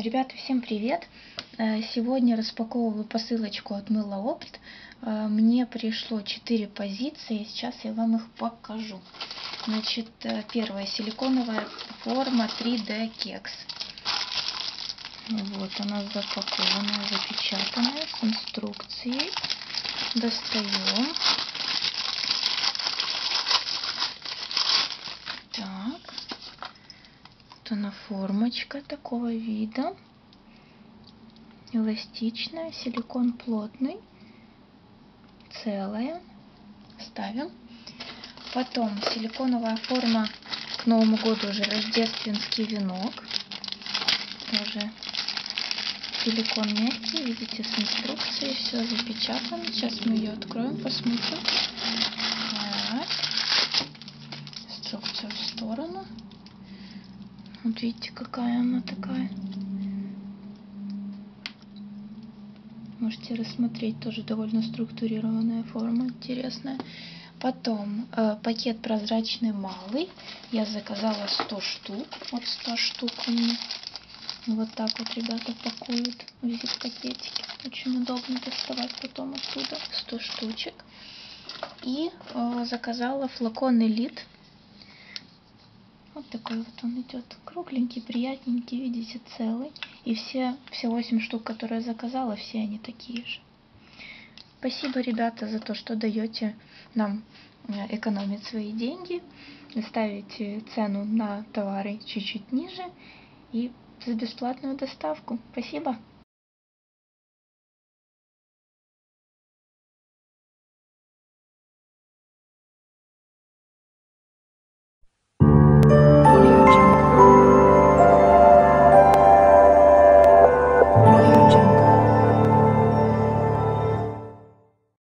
Ребята, всем привет! Сегодня распаковываю посылочку от Мыла Опт. Мне пришло 4 позиции, сейчас я вам их покажу. Значит, первая силиконовая форма 3D кекс. Вот она запакованная, запечатанная, с инструкцией. Достаем. Так. Вот она, формочка такого вида. Эластичная, силикон плотный, целая. Ставим. Потом силиконовая форма к Новому году, уже рождественский венок. Тоже силикон мягкий, видите, с инструкцией, все запечатано. Сейчас мы ее откроем, посмотрим. Так. Инструкцию в сторону. Вот видите, какая она такая. Можете рассмотреть, тоже довольно структурированная форма, интересная. Потом пакет прозрачный малый. Я заказала 100 штук. Вот 100 штук у меня. Вот так вот ребята пакуют в зип-пакетики. Очень удобно доставать потом оттуда 100 штучек. И заказала флакон Элит. Вот такой вот он идет, кругленький, приятненький, видите, целый. И все 8 штук, которые я заказала, все они такие же. Спасибо, ребята, за то, что даете нам экономить свои деньги, ставите цену на товары чуть-чуть ниже и за бесплатную доставку. Спасибо.